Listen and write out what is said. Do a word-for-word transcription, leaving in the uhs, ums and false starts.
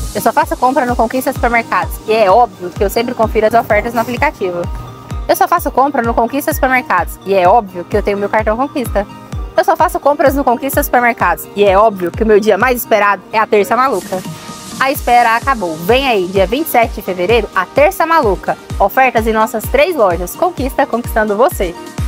Eu só faço compra no Conquista Supermercados e é óbvio que eu sempre confiro as ofertas no aplicativo. Eu só faço compra no Conquista Supermercados e é óbvio que eu tenho meu cartão Conquista. Eu só faço compras no Conquista Supermercados e é óbvio que o meu dia mais esperado é a Terça Maluca. A espera acabou. Vem aí, dia vinte e sete de fevereiro, a Terça Maluca. Ofertas em nossas três lojas. Conquista, conquistando você.